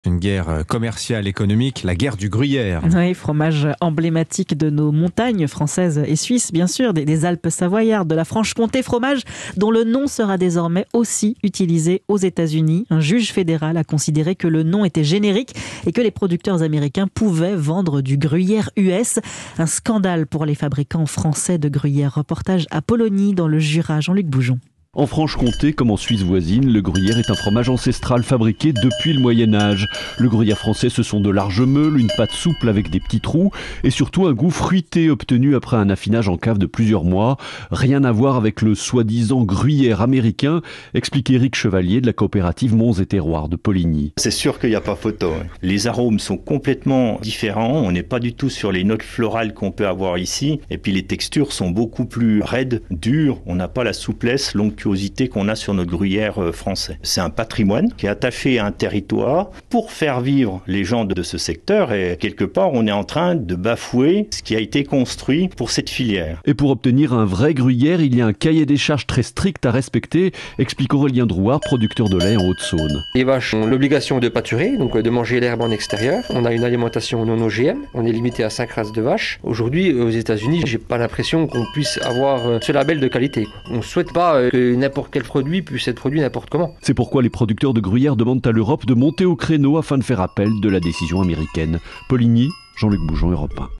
Une guerre commerciale, économique, la guerre du gruyère. Oui, fromage emblématique de nos montagnes françaises et suisses, bien sûr, des Alpes savoyardes, de la Franche-Comté, fromage dont le nom sera désormais aussi utilisé aux États-Unis. Un juge fédéral a considéré que le nom était générique et que les producteurs américains pouvaient vendre du gruyère US. Un scandale pour les fabricants français de gruyère. Reportage à Pologny dans le Jura, Jean-Luc Boujon. En Franche-Comté, comme en Suisse voisine, le gruyère est un fromage ancestral fabriqué depuis le Moyen-Âge. Le gruyère français, ce sont de larges meules, une pâte souple avec des petits trous et surtout un goût fruité obtenu après un affinage en cave de plusieurs mois. Rien à voir avec le soi-disant gruyère américain, explique Éric Chevalier de la coopérative Monts et Terroirs de Poligny. C'est sûr qu'il n'y a pas photo. Les arômes sont complètement différents. On n'est pas du tout sur les notes florales qu'on peut avoir ici. Et puis les textures sont beaucoup plus raides, dures. On n'a pas la souplesse, l'onctuosité qu'on a sur notre gruyère français. C'est un patrimoine qui est attaché à un territoire pour faire vivre les gens de ce secteur et quelque part on est en train de bafouer ce qui a été construit pour cette filière. Et pour obtenir un vrai gruyère, il y a un cahier des charges très strict à respecter, explique Aurélien Drouard, producteur de lait en Haute-Saône. Les vaches ont l'obligation de pâturer, donc de manger l'herbe en extérieur. On a une alimentation non OGM, on est limité à 5 races de vaches. Aujourd'hui, aux États-Unis, j'ai pas l'impression qu'on puisse avoir ce label de qualité. On ne souhaite pas que n'importe quel produit puisse être produit n'importe comment. C'est pourquoi les producteurs de gruyère demandent à l'Europe de monter au créneau afin de faire appel de la décision américaine. Poligny, Jean-Luc Boujon, Europe 1.